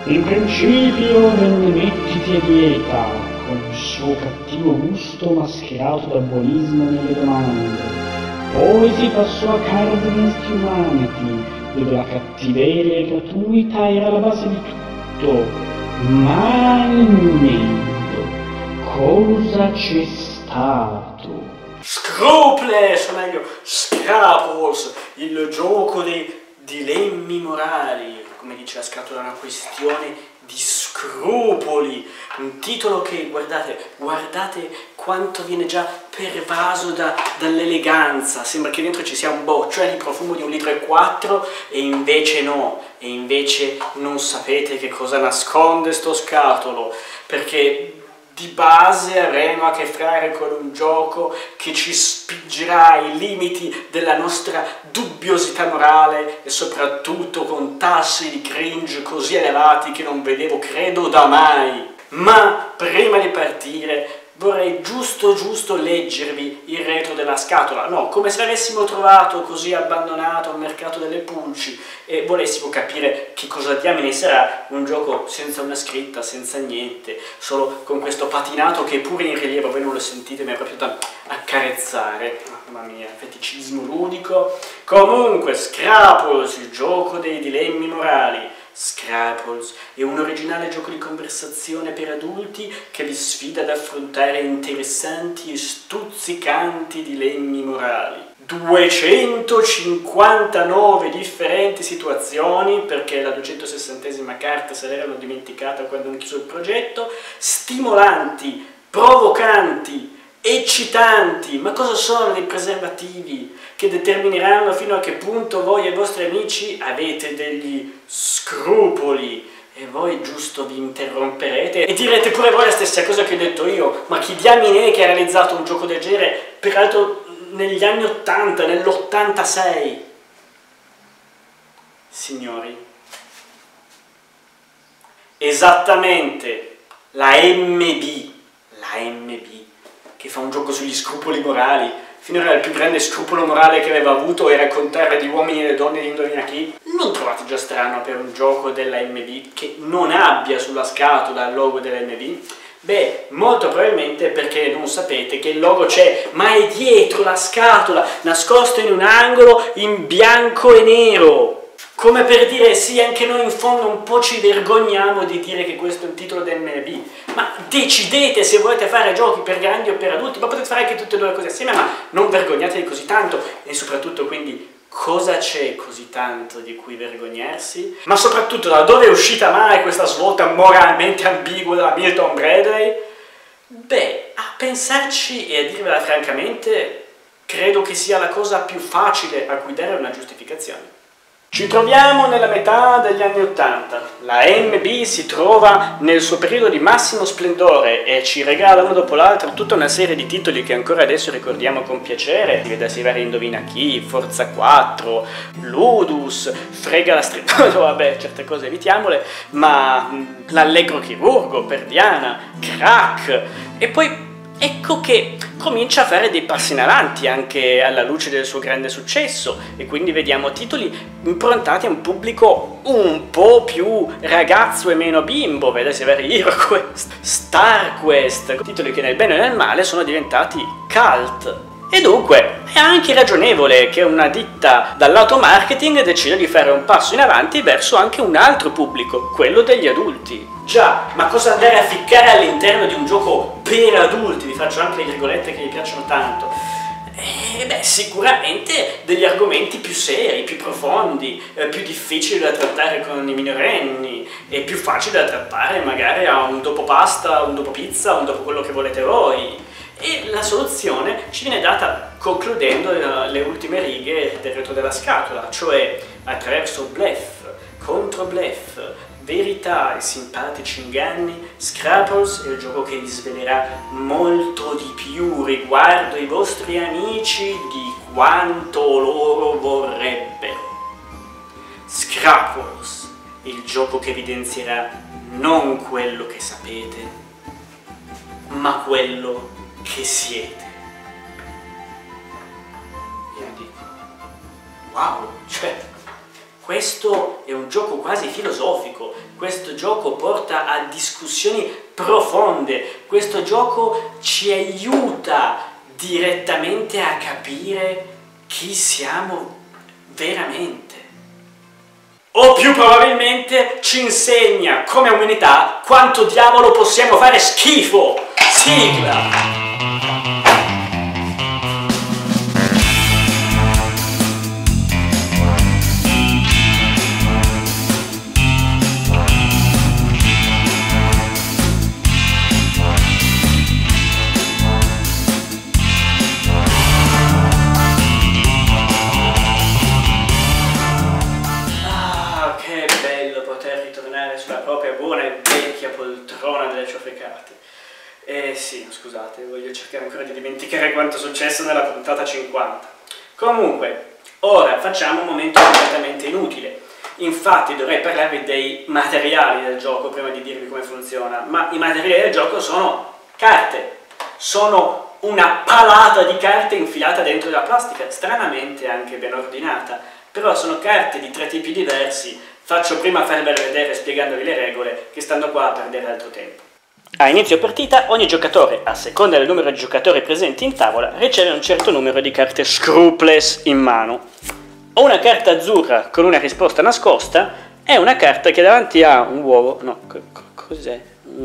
In principio non ne mettiti a dieta, con il suo cattivo gusto mascherato da buonismo nelle domande. Poi si passò a Cards Against Humanity, dove la cattiveria gratuita era la base di tutto. Ma in mezzo, cosa c'è stato? Scruples, o meglio, Scruples, il gioco dei dilemmi morali. Come dice la scatola, è una questione di scrupoli, un titolo che, guardate quanto viene già pervaso dall'eleganza, sembra che dentro ci sia un bocciolo di profumo di 1,4 litri e invece no, e invece non sapete che cosa nasconde sto scatolo, perché di base avremo a che fare con un gioco che ci spingerà ai limiti della nostra dubbiosità morale e soprattutto con tassi di cringe così elevati che non vedevo credo da mai. Ma prima di partire vorrei giusto leggervi il retro della scatola, no, come se l'avessimo trovato così abbandonato al mercato delle pulci e volessimo capire che cosa diamine sarà un gioco senza una scritta, senza niente, solo con questo patinato che pure in rilievo, voi non lo sentite, ma è proprio da accarezzare, mamma mia, feticismo ludico. Comunque, Scruples, il gioco dei dilemmi morali. Scruples è un originale gioco di conversazione per adulti che vi sfida ad affrontare interessanti e stuzzicanti dilemmi morali. 259 differenti situazioni, perché la 260esima carta se l'erano dimenticata quando hanno chiuso il progetto, stimolanti, provocanti, eccitanti. Ma cosa sono dei preservativi che determineranno fino a che punto voi e i vostri amici avete degli scrupoli? E voi giusto vi interromperete e direte pure voi la stessa cosa che ho detto io: ma chi diamine è che ha realizzato un gioco del genere, peraltro negli anni 80, nell'86? Signori, esattamente la MB, che fa un gioco sugli scrupoli morali. Finora il più grande scrupolo morale che aveva avuto era contare di uomini e donne di indovina chi. Non trovate già strano per un gioco della MB che non abbia sulla scatola il logo della MB? Beh, molto probabilmente perché non sapete che il logo c'è, ma è dietro la scatola, nascosto in un angolo in bianco e nero. Come per dire, sì, anche noi in fondo un po' ci vergogniamo di dire che questo è un titolo da MLB, ma decidete se volete fare giochi per grandi o per adulti, ma potete fare anche tutte e due le cose assieme, ma non vergognatevi così tanto, e soprattutto quindi cosa c'è così tanto di cui vergognarsi? Ma soprattutto da dove è uscita mai questa svolta moralmente ambigua da Milton Bradley? Beh, a pensarci e a dirvela francamente, credo che sia la cosa più facile a cui dare una giustificazione. Ci troviamo nella metà degli anni 80, la MB si trova nel suo periodo di massimo splendore e ci regala uno dopo l'altro tutta una serie di titoli che ancora adesso ricordiamo con piacere, di vedersi vari Indovina Chi, Forza 4, Ludus, Frega la strada, vabbè, certe cose evitiamole, ma l'Allegro Chirurgo per Diana, Crack, e poi ecco che comincia a fare dei passi in avanti anche alla luce del suo grande successo e quindi vediamo titoli improntati a un pubblico un po' più ragazzo e meno bimbo, vedete vari HeroQuest, StarQuest, titoli che nel bene e nel male sono diventati cult. E dunque è anche ragionevole che una ditta dal lato marketing decida di fare un passo in avanti verso anche un altro pubblico, quello degli adulti. Già, ma cosa andare a ficcare all'interno di un gioco per adulti? Vi faccio anche le virgolette che gli piacciono tanto. Beh, sicuramente degli argomenti più seri, più profondi, più difficili da trattare con i minorenni e più facili da trattare magari a un dopo pasta, un dopo pizza, un dopo quello che volete voi. E la soluzione ci viene data concludendo le ultime righe del retro della scatola, cioè attraverso bluff, contro bluff, verità e simpatici inganni. Scruples è il gioco che vi svelerà molto di più riguardo i vostri amici di quanto loro vorrebbero. Scruples è il gioco che evidenzierà non quello che sapete, ma quello che siete. Io dico, wow, cioè, Questo è un gioco quasi filosofico, questo gioco porta a discussioni profonde, questo gioco ci aiuta direttamente a capire chi siamo veramente. O più probabilmente ci insegna come umanità quanto diavolo possiamo fare schifo. Sigla! Sulla propria buona e vecchia poltrona delle ciofecate. Sì, scusate, voglio cercare ancora di dimenticare quanto è successo nella puntata 50. Comunque, ora facciamo un momento completamente inutile. Infatti dovrei parlarvi dei materiali del gioco prima di dirvi come funziona, ma i materiali del gioco sono carte. Sono una palata di carte infilata dentro la plastica, stranamente anche ben ordinata, però sono carte di 3 tipi diversi. Faccio prima farvele vedere spiegandovi le regole, che stando qua a perdere altro tempo. A inizio partita, ogni giocatore, a seconda del numero di giocatori presenti in tavola, riceve un certo numero di carte scruples in mano. Ho una carta azzurra con una risposta nascosta e una carta che davanti ha un uovo, no, cos'è?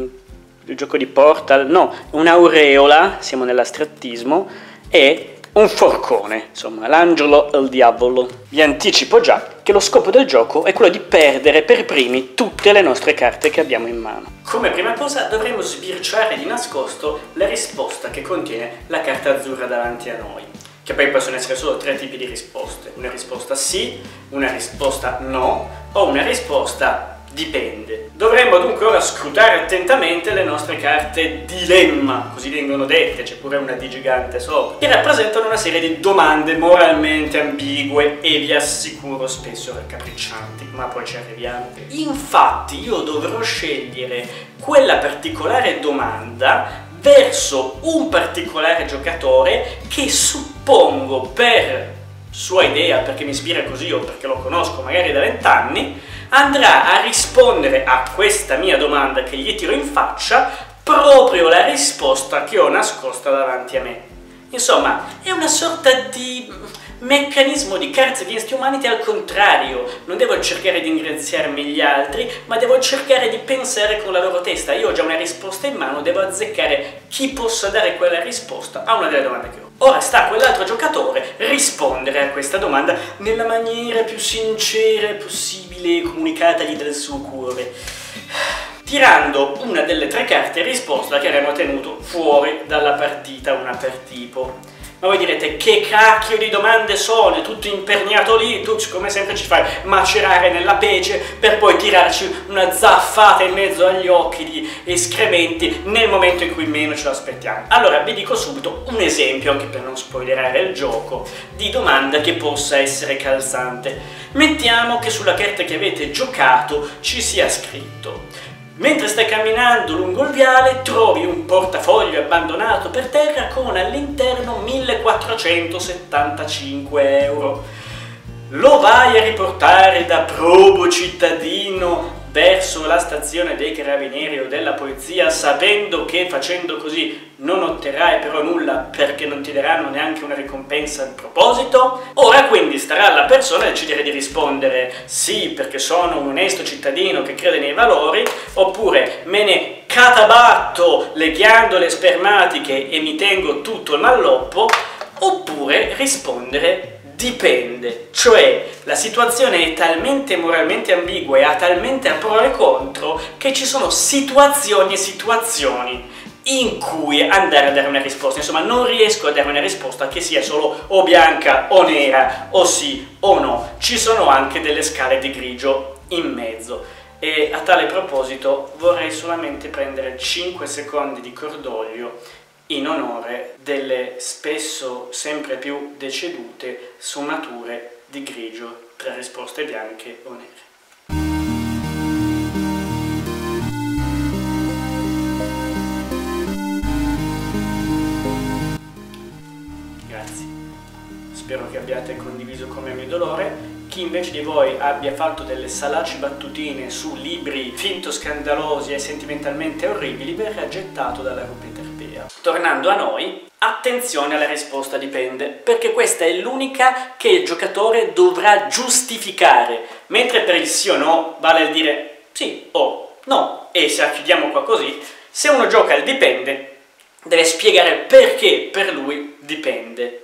Il gioco di Portal, no, un'aureola, siamo nell'astrattismo, e un forcone, insomma, l'angelo e il diavolo. Vi anticipo già che lo scopo del gioco è quello di perdere per primi tutte le nostre carte che abbiamo in mano. Come prima cosa dovremo sbirciare di nascosto la risposta che contiene la carta azzurra davanti a noi, che poi possono essere solo 3 tipi di risposte: una risposta sì, una risposta no o una risposta dipende. Dovremmo dunque ora scrutare attentamente le nostre carte dilemma, così vengono dette, c'è pure una D gigante sopra, che rappresentano una serie di domande moralmente ambigue e vi assicuro spesso raccapriccianti, ma poi ci arriviamo. Infatti io dovrò scegliere quella particolare domanda verso un particolare giocatore che suppongo, per sua idea, perché mi ispira così o perché lo conosco magari da 20 anni, andrà a rispondere a questa mia domanda che gli tiro in faccia proprio la risposta che ho nascosta davanti a me. Insomma, è una sorta di meccanismo di Cards Against Humanity al contrario. Non devo cercare di ingraziarmi gli altri, ma devo cercare di pensare con la loro testa. Io ho già una risposta in mano, devo azzeccare chi possa dare quella risposta a una delle domande che ho. Ora sta a quell'altro giocatore rispondere a questa domanda nella maniera più sincera possibile, comunicatagli dal suo cuore, tirando una delle 3 carte risposta che avremmo tenuto fuori dalla partita, una per tipo. Ma voi direte, che cacchio di domande sono? È tutto imperniato lì, tu come sempre ci fai macerare nella pece per poi tirarci una zaffata in mezzo agli occhi di escrementi nel momento in cui meno ce lo aspettiamo. Allora vi dico subito un esempio, anche per non spoilerare il gioco, di domanda che possa essere calzante. Mettiamo che sulla carta che avete giocato ci sia scritto: mentre stai camminando lungo il viale trovi un portafoglio abbandonato per terra con all'interno 1475 euro. Lo vai a riportare da probo cittadino verso la stazione dei carabinieri o della polizia, sapendo che facendo così non otterrai però nulla perché non ti daranno neanche una ricompensa in proposito? Ora quindi starà alla persona decidere di rispondere sì perché sono un onesto cittadino che crede nei valori, oppure me ne catabatto le ghiandole spermatiche e mi tengo tutto il malloppo, oppure rispondere dipende, cioè la situazione è talmente moralmente ambigua e ha talmente a pro e contro che ci sono situazioni e situazioni in cui andare a dare una risposta. Insomma, non riesco a dare una risposta che sia solo o bianca o nera, o sì o no. Ci sono anche delle scale di grigio in mezzo. E a tale proposito vorrei solamente prendere 5 secondi di cordoglio in onore delle spesso sempre più decedute sfumature di grigio tra risposte bianche o nere. Grazie. Spero che abbiate condiviso con me il mio dolore, chi invece di voi abbia fatto delle salaci battutine su libri finto scandalosi e sentimentalmente orribili verrà gettato dalla rupe terpea. Tornando a noi, attenzione alla risposta dipende, perché questa è l'unica che il giocatore dovrà giustificare, mentre per il sì o no vale a dire sì o no, e se la chiudiamo qua così, se uno gioca al dipende deve spiegare perché per lui dipende.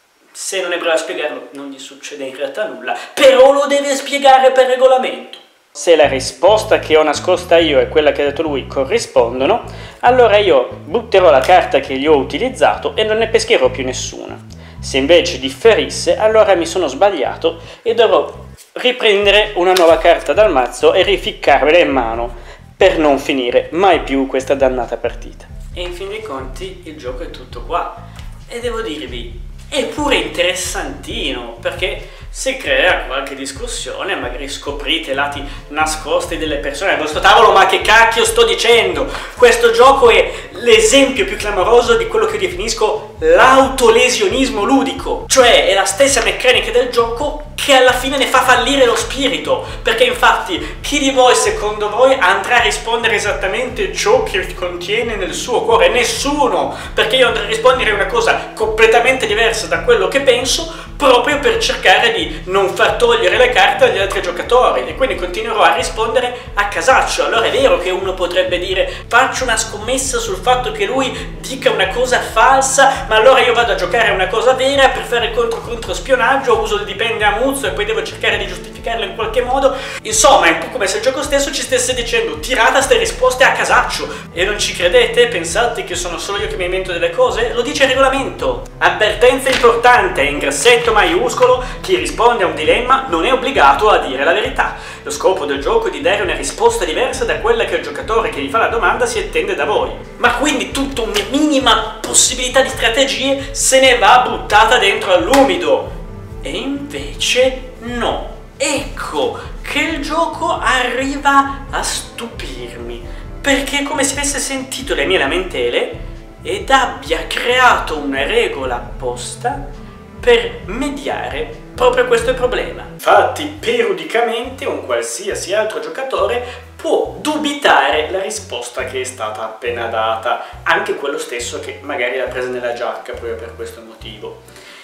Se non è bravo a spiegarlo non gli succede in realtà nulla, però lo deve spiegare per regolamento. Se la risposta che ho nascosta io e quella che ha detto lui corrispondono, allora io butterò la carta che gli ho utilizzato e non ne pescherò più nessuna. Se invece differisse, allora mi sono sbagliato e dovrò riprendere una nuova carta dal mazzo e rificcarvela in mano per non finire mai più questa dannata partita. E in fin dei conti il gioco è tutto qua. E devo dirvi, è pure interessantino, perché si crea qualche discussione, magari scoprite lati nascosti delle persone al vostro tavolo. Ma che cacchio sto dicendo? Questo gioco è l'esempio più clamoroso di quello che io definisco l'autolesionismo ludico, cioè è la stessa meccanica del gioco che alla fine ne fa fallire lo spirito, perché infatti chi di voi secondo voi andrà a rispondere esattamente ciò che contiene nel suo cuore? Nessuno, perché io andrò a rispondere una cosa completamente diversa da quello che penso, proprio per cercare di non far togliere le carte agli altri giocatori, e quindi continuerò a rispondere a casaccio. Allora è vero che uno potrebbe dire faccio una scommessa sul fatto che lui dica una cosa falsa, ma allora io vado a giocare una cosa vera per fare contro spionaggio, uso il dipende a muzzo e poi devo cercare di giustificarlo in qualche modo. Insomma è un po' come se il gioco stesso ci stesse dicendo tirate ste risposte a casaccio. E non ci credete? Pensate che sono solo io che mi invento delle cose? Lo dice il regolamento. Avvertenza importante, in grassetto maiuscolo: chi risponde a un dilemma non è obbligato a dire la verità. Lo scopo del gioco è di dare una risposta diversa da quella che il giocatore che gli fa la domanda si attende da voi. Ma quindi tutta una minima possibilità di strategie se ne va buttata dentro all'umido. E invece no. Ecco che il gioco arriva a stupirmi, perché è come se avesse sentito le mie lamentele ed abbia creato una regola apposta per mediare proprio questo problema. Infatti periodicamente un qualsiasi altro giocatore può dubitare la risposta che è stata appena data, anche quello stesso che magari l'ha presa nella giacca proprio per questo motivo.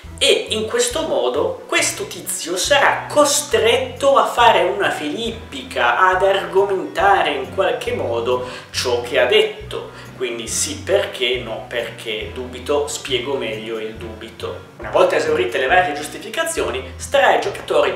E in questo modo questo tizio sarà costretto a fare una filippica, ad argomentare in qualche modo ciò che ha detto. Quindi sì perché, no perché, dubito, spiego meglio il dubito. Una volta esaurite le varie giustificazioni, starà ai giocatori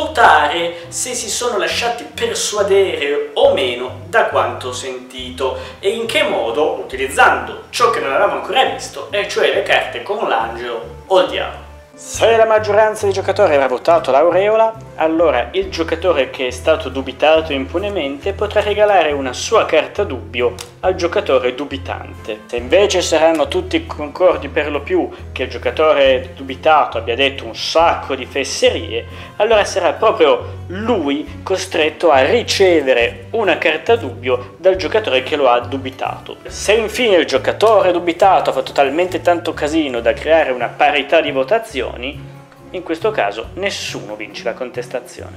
votare se si sono lasciati persuadere o meno da quanto sentito, e in che modo, utilizzando ciò che non avevamo ancora visto, e cioè le carte con l'angelo o il diavolo. Se la maggioranza dei giocatori avrà votato l'aureola, allora il giocatore che è stato dubitato impunemente potrà regalare una sua carta dubbio al giocatore dubitante. Se invece saranno tutti concordi per lo più che il giocatore dubitato abbia detto un sacco di fesserie, allora sarà proprio lui costretto a ricevere una carta dubbio dal giocatore che lo ha dubitato. Se infine il giocatore dubitato ha fatto talmente tanto casino da creare una parità di votazioni, in questo caso nessuno vince la contestazione.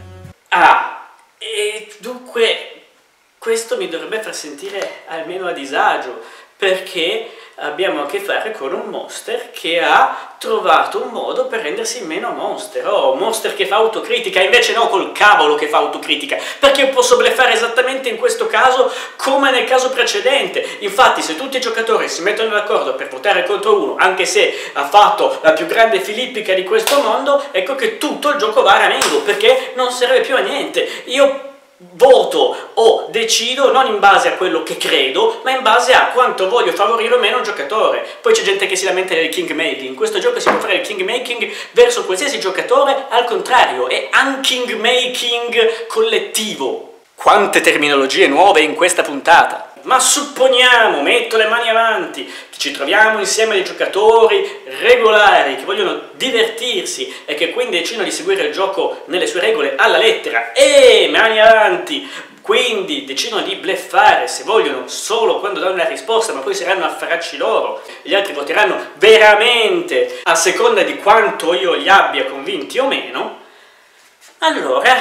Ah, e dunque questo mi dovrebbe far sentire almeno a disagio, perché abbiamo a che fare con un monster che ha trovato un modo per rendersi meno monster. Oh, monster che fa autocritica, invece no, col cavolo che fa autocritica, perché io posso bluffare esattamente in questo caso come nel caso precedente. Infatti se tutti i giocatori si mettono d'accordo per votare contro uno, anche se ha fatto la più grande filippica di questo mondo, ecco che tutto il gioco va a ramengo, perché non serve più a niente. Io voto o decido non in base a quello che credo, ma in base a quanto voglio favorire o meno un giocatore. Poi c'è gente che si lamenta del king making. In questo gioco si può fare il king making verso qualsiasi giocatore, al contrario, è un-king making collettivo. Quante terminologie nuove in questa puntata! Ma supponiamo, metto le mani avanti, che ci troviamo insieme dei giocatori regolari che vogliono divertirsi e che quindi decidono di seguire il gioco nelle sue regole alla lettera, e mani avanti, quindi decidono di bluffare se vogliono solo quando danno una risposta, ma poi saranno affaracci loro, gli altri voteranno veramente a seconda di quanto io li abbia convinti o meno. Allora,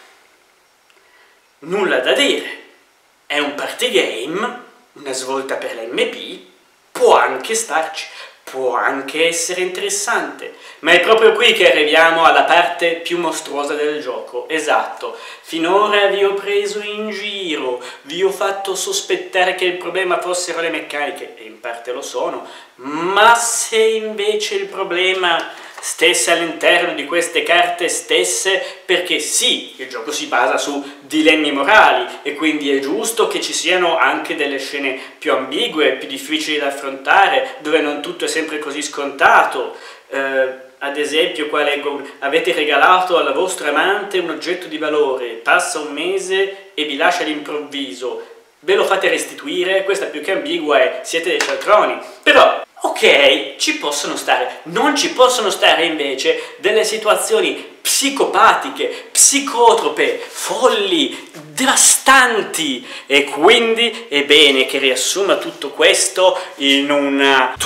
nulla da dire. È un party game, una svolta per l'MB, può anche starci, può anche essere interessante, ma è proprio qui che arriviamo alla parte più mostruosa del gioco. Esatto, finora vi ho preso in giro, vi ho fatto sospettare che il problema fossero le meccaniche, e in parte lo sono, ma se invece il problema stesse all'interno di queste carte stesse, perché sì, il gioco si basa su dilemmi morali e quindi è giusto che ci siano anche delle scene più ambigue, più difficili da affrontare, dove non tutto è sempre così scontato. Ad esempio, qua leggo: avete regalato alla vostra amante un oggetto di valore, passa un mese e vi lascia all'improvviso, ve lo fate restituire? Questa più che ambigua è: siete dei cialtroni. Però ok, ci possono stare, non ci possono stare invece delle situazioni psicopatiche, psicotrope, folli, devastanti, e quindi è bene che riassuma tutto questo in una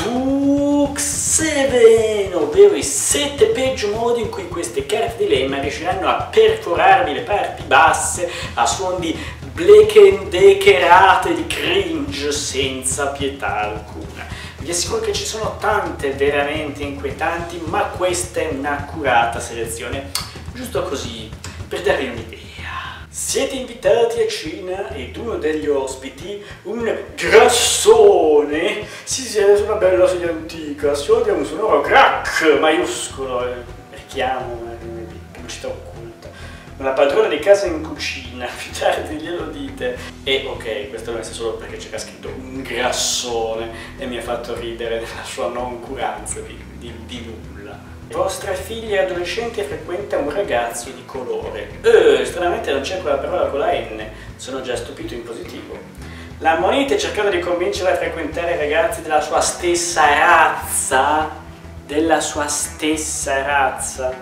Tux7, ovvero i 7 peggio modi in cui queste carte dilemma riusciranno a perforarvi le parti basse a suon di blechendecherate di cringe senza pietà alcuna. Vi assicuro che ci sono tante veramente inquietanti, ma questa è un'accurata selezione, giusto così, per darvi un'idea. Siete invitati a cena ed uno degli ospiti, un grassone, si siede su una bella sedia antica, si odia un sonoro crack maiuscolo, richiamo, pubblicità occulta. La padrona di casa in cucina, più tardi glielo dite. E ok, questo deve essere solo perché c'era scritto un grassone e mi ha fatto ridere nella sua noncuranza di nulla. Vostra figlia adolescente frequenta un ragazzo di colore. Stranamente non c'è quella parola con la N, sono già stupito in positivo. La ammonite cercando di convincerla a frequentare ragazzi della sua stessa razza. Della sua stessa razza.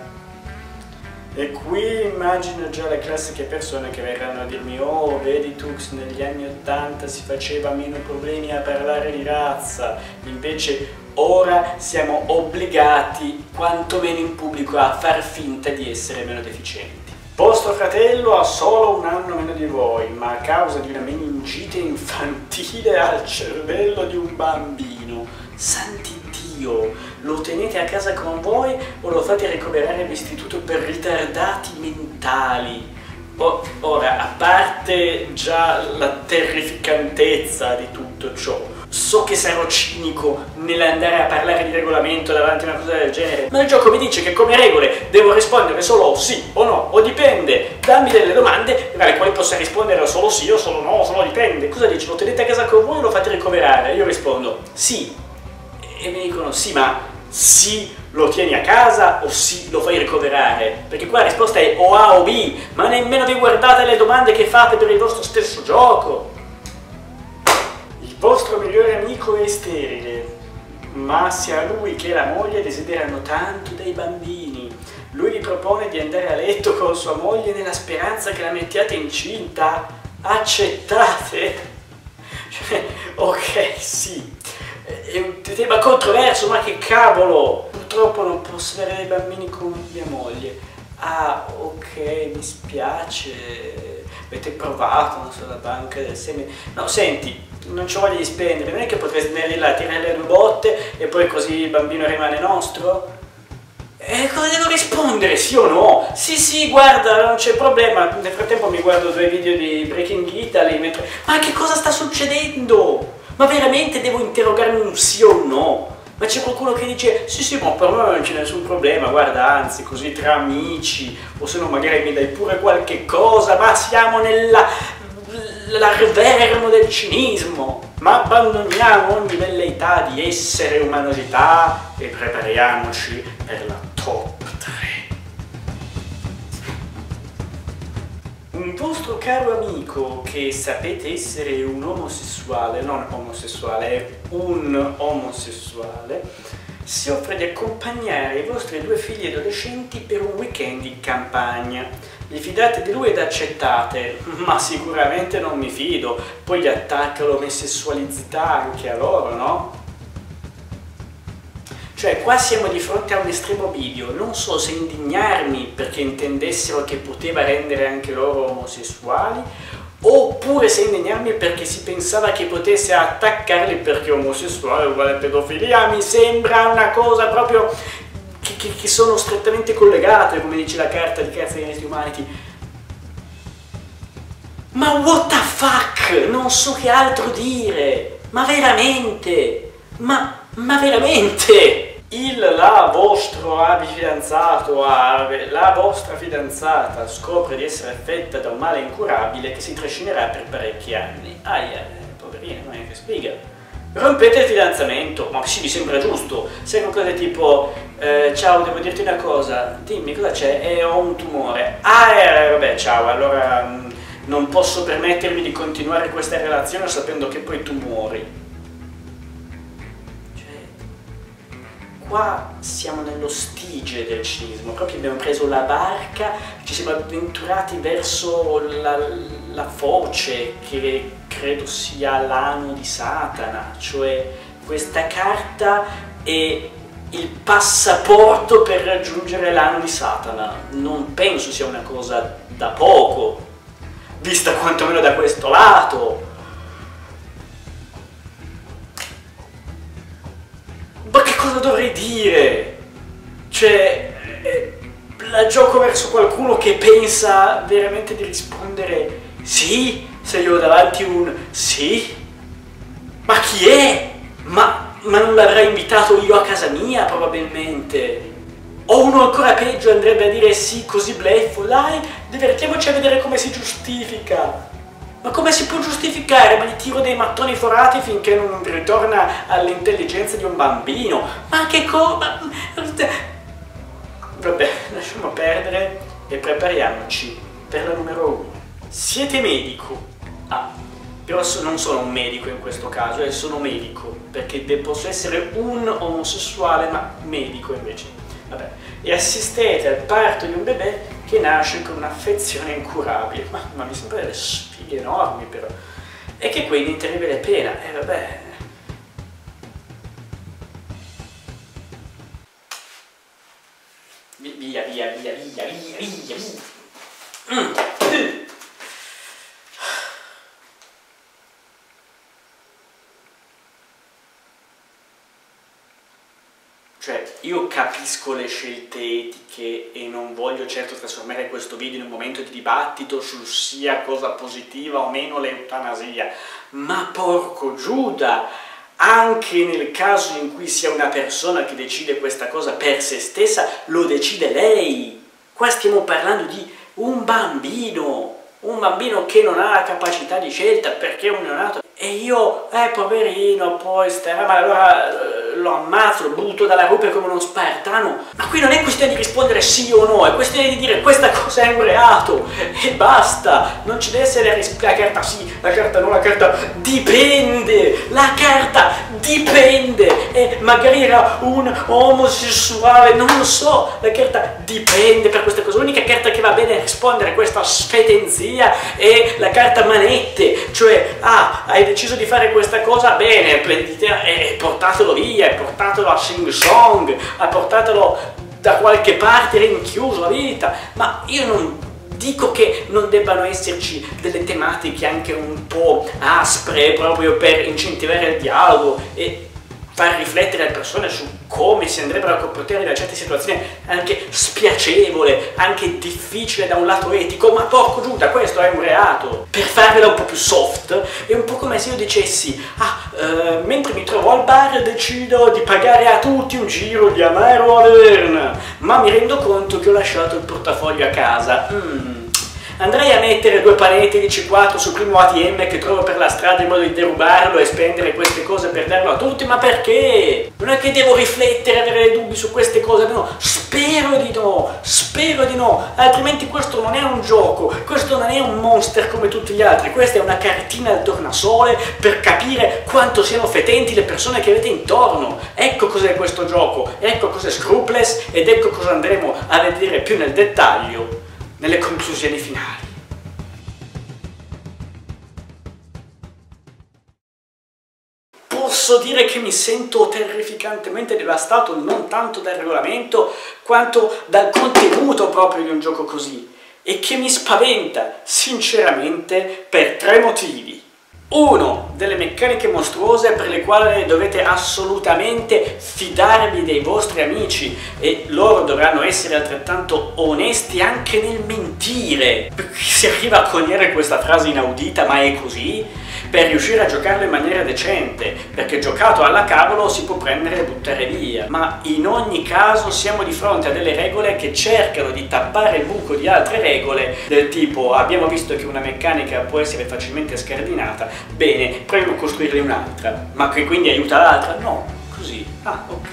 E qui immagino già le classiche persone che verranno a dirmi: oh, vedi Tux, negli anni '80 si faceva meno problemi a parlare di razza, invece ora siamo obbligati, quantomeno in pubblico, a far finta di essere meno deficienti. Vostro fratello ha solo un anno meno di voi, ma a causa di una meningite infantile ha il cervello di un bambino. Santi Dio, lo tenete a casa con voi o lo fate ricoverare all'istituto per ritardati mentali? Ora, a parte già la terrificantezza di tutto ciò, so che sarò cinico nell'andare a parlare di regolamento davanti a una cosa del genere, ma il gioco mi dice che come regole devo rispondere solo sì o no, o dipende. Dammi delle domande alle quali possa rispondere solo sì o solo no, o solo dipende. Cosa dici? Lo tenete a casa con voi o lo fate ricoverare? Io rispondo sì. E mi dicono: sì, ma sì lo tieni a casa o sì lo fai ricoverare? Perché qua la risposta è o A o B, ma nemmeno vi guardate le domande che fate per il vostro stesso gioco. Il vostro migliore amico è sterile, ma sia lui che la moglie desiderano tanto dei bambini. Lui vi propone di andare a letto con sua moglie nella speranza che la mettiate incinta. Accettate? Ok, sì. È un tema controverso, ma che cavolo! Purtroppo non posso avere dei bambini con mia moglie. Ah, ok, mi spiace. Avete provato, non so, la banca del seme. No, senti, non c'ho voglia di spendere, non è che potresti andare là, tirare le 2 botte e poi così il bambino rimane nostro? E cosa devo rispondere, sì o no? Sì, guarda, non c'è problema. Nel frattempo mi guardo 2 video di Breaking Italy mentre... Ma che cosa sta succedendo? Ma veramente devo interrogarmi un sì o un no? Ma c'è qualcuno che dice sì, ma per me non c'è nessun problema, guarda, anzi, così tra amici, o se no magari mi dai pure qualche cosa, ma siamo nell'arverno del cinismo. Ma abbandoniamo ogni velleità di essere umanosità e prepariamoci per la top 3. Un vostro caro amico, che sapete essere un omosessuale, non omosessuale, è un omosessuale, si offre di accompagnare i vostri 2 figli adolescenti per un weekend in campagna. Vi fidate di lui ed accettate? Ma sicuramente non mi fido, poi gli attacca l'omosessualità anche a loro, no? Cioè, qua siamo di fronte a un estremo bivio, non so se indignarmi perché intendessero che poteva rendere anche loro omosessuali, oppure se indignarmi perché si pensava che potesse attaccarli perché omosessuale uguale pedofilia. Mi sembra una cosa proprio che sono strettamente collegate, come dice la Carta di Carta dei Diritti Umani. Ma what the fuck? Non so che altro dire, ma veramente, ma veramente? La vostra fidanzata scopre di essere affetta da un male incurabile che si trascinerà per parecchi anni. Aia, poverina, non è che spiega. Rompete il fidanzamento, ma sì, mi sembra giusto. Se è qualcosa tipo, ciao, devo dirti una cosa, dimmi cosa c'è, ho un tumore. Vabbè, ciao, allora non posso permettermi di continuare questa relazione sapendo che poi tu muori. Qua siamo nello stige del cinismo, proprio abbiamo preso la barca, ci siamo avventurati verso la foce che credo sia l'ano di Satana, cioè questa carta è il passaporto per raggiungere l'ano di Satana. Non penso sia una cosa da poco, vista quantomeno da questo lato. Ma che cosa dovrei dire? Cioè, la gioco verso qualcuno che pensa veramente di rispondere sì, se io ho davanti un sì? Ma chi è? Ma non l'avrei invitato io a casa mia, probabilmente. O uno ancora peggio andrebbe a dire sì, così bleffo, dai, divertiamoci a vedere come si giustifica. Ma come si può giustificare? Ma gli tiro dei mattoni forati finché non ritorna all'intelligenza di un bambino. Ma che cosa? Vabbè, lasciamo perdere e prepariamoci per la numero 1. Siete medico? Però non sono un medico in questo caso, sono medico, perché posso essere un omosessuale, ma medico invece. Vabbè. E assistete al parto di un bebè che nasce con un'affezione incurabile. Ma mi sembra delle sfighe enormi, però. E che quindi in terribile pena. Vabbè. Via. Cioè, io capisco le scelte etiche e non voglio certo trasformare questo video in un momento di dibattito sul sia cosa positiva o meno l'eutanasia, ma porco Giuda, anche nel caso in cui sia una persona che decide questa cosa per se stessa, lo decide lei. Qua stiamo parlando di un bambino che non ha la capacità di scelta perché è un neonato. E io, poverino, poi starà, ma allora lo ammazzo, lo butto dalla rupe come uno spartano. Ma qui non è questione di rispondere sì o no, è questione di dire questa cosa è un reato e basta. Non ci deve essere la carta sì, la carta no, la carta dipende. La carta dipende. E magari era un omosessuale, non lo so. La carta dipende per questa cosa. L'unica carta che va bene a rispondere a questa sfetenzia è la carta manette. Cioè, hai deciso di fare questa cosa, bene, portatelo via, portatelo a Sing Song, portatelo da qualche parte rinchiuso la vita. Ma io non dico che non debbano esserci delle tematiche anche un po' aspre proprio per incentivare il dialogo e far riflettere le persone su come si andrebbero a comportare da certe situazioni anche spiacevole, anche difficile da un lato etico, ma porco Giuda, questo è un reato. Per farvela un po' più soft, è un po' come se io dicessi mentre mi trovo al bar decido di pagare a tutti un giro di Amaro a Verna, ma mi rendo conto che ho lasciato il portafoglio a casa. Andrei a mettere 2 panette di C4 sul primo ATM che trovo per la strada in modo di derubarlo e spendere queste cose per darlo a tutti? Ma perché? Non è che devo riflettere, avere dubbi su queste cose, no, spero di no, altrimenti questo non è un gioco, questo non è un monster come tutti gli altri, questa è una cartina al tornasole per capire quanto siano fetenti le persone che avete intorno. Ecco cos'è questo gioco, ecco cos'è Scruples ed ecco cosa andremo a vedere più nel dettaglio nelle conclusioni finali. posso dire che mi sento terrificantemente devastato non tanto dal regolamento quanto dal contenuto proprio di un gioco così, e che mi spaventa sinceramente per 3 motivi. Uno, delle meccaniche mostruose per le quali dovete assolutamente fidarvi dei vostri amici, e loro dovranno essere altrettanto onesti anche nel mentire. Si arriva a coniare questa frase inaudita, ma è così, per riuscire a giocarlo in maniera decente, perché giocato alla cavolo si può prendere e buttare via, ma in ogni caso siamo di fronte a delle regole che cercano di tappare il buco di altre regole, del tipo abbiamo visto che una meccanica può essere facilmente scardinata, bene, proviamo a costruirne un'altra, ma che quindi aiuta l'altra? No, così, ok.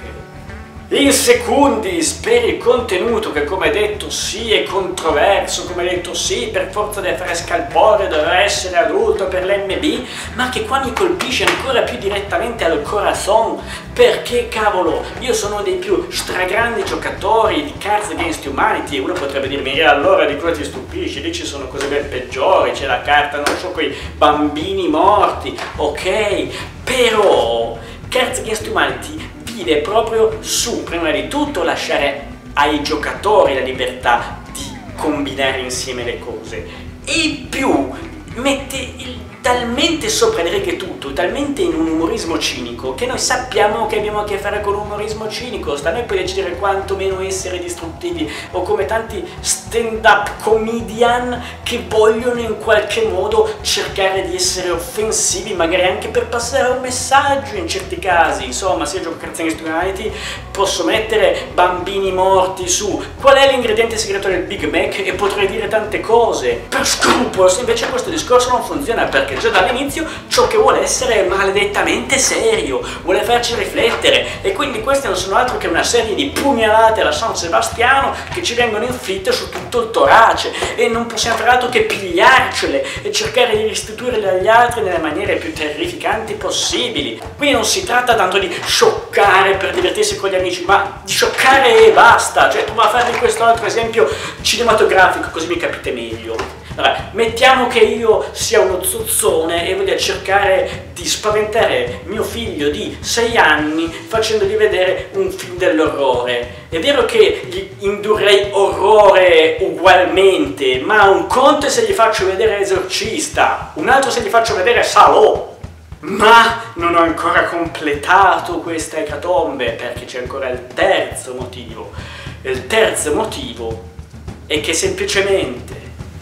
In secundis, per il contenuto che, come detto, sì è controverso, come detto sì per forza deve fare scalpore, dovrà essere adulto per l'MB, ma che qua mi colpisce ancora più direttamente al corazon, perché cavolo, io sono uno dei più stragrandi giocatori di Cards Against Humanity, e uno potrebbe dirmi e allora di cosa ti stupisci, lì ci sono cose ben peggiori, c'è la carta, non so, quei bambini morti, ok, però Cards Against Humanity vive proprio su, prima di tutto, lasciare ai giocatori la libertà di combinare insieme le cose, e in più mette talmente sopra le righe tutto, talmente in un umorismo cinico, che noi sappiamo che abbiamo a che fare con un umorismo cinico, sta a noi poi decidere quanto meno essere distruttivi, o come tanti stand-up comedian che vogliono in qualche modo cercare di essere offensivi, magari anche per passare un messaggio in certi casi. Insomma, se io gioco Cards Against Humanity posso mettere bambini morti su, qual è l'ingrediente segreto del Big Mac, e potrei dire tante cose per scrupolos. Invece questo discorso non funziona, perché già dall'inizio ciò che vuole essere maledettamente serio, vuole farci riflettere, e quindi queste non sono altro che una serie di pugnalate alla San Sebastiano che ci vengono inflitte su tutto il torace, e non possiamo fare altro che pigliarcele e cercare di restituirle agli altri nelle maniere più terrificanti possibili. Quindi non si tratta tanto di scioccare per divertirsi con gli amici, ma di scioccare e basta. Cioè, provo a farvi questo altro esempio cinematografico così mi capite meglio. Allora, mettiamo che io sia uno zozzone e voglia cercare di spaventare mio figlio di 6 anni facendogli vedere un film dell'orrore. È vero che gli indurrei orrore ugualmente, ma un conto è se gli faccio vedere Esorcista, un altro se gli faccio vedere Salò. Ma non ho ancora completato questa ecatombe, perché c'è ancora il terzo motivo. Il terzo motivo è che semplicemente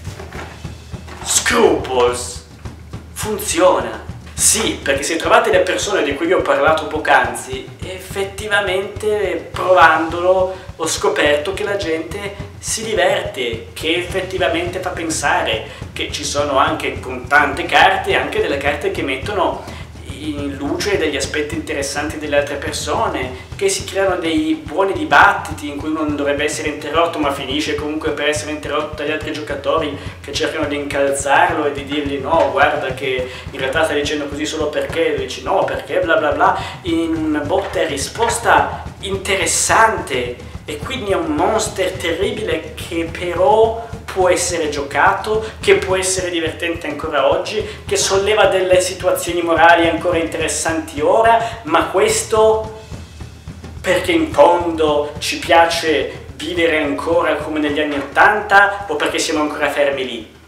Scruples funziona. Sì, perché se trovate le persone di cui vi ho parlato poc'anzi, effettivamente provandolo ho scoperto che la gente si diverte, che effettivamente fa pensare, che ci sono anche con tante carte, anche delle carte che mettono in luce degli aspetti interessanti delle altre persone, che si creano dei buoni dibattiti in cui uno non dovrebbe essere interrotto ma finisce comunque per essere interrotto dagli altri giocatori che cercano di incalzarlo e di dirgli no, guarda che in realtà stai dicendo così solo perché, lui dici no perché bla bla bla, in una botta e risposta interessante. E quindi è un monster terribile che però può essere giocato, che può essere divertente ancora oggi, che solleva delle situazioni morali ancora interessanti ora, ma questo perché in fondo ci piace vivere ancora come negli anni '80 o perché siamo ancora fermi lì?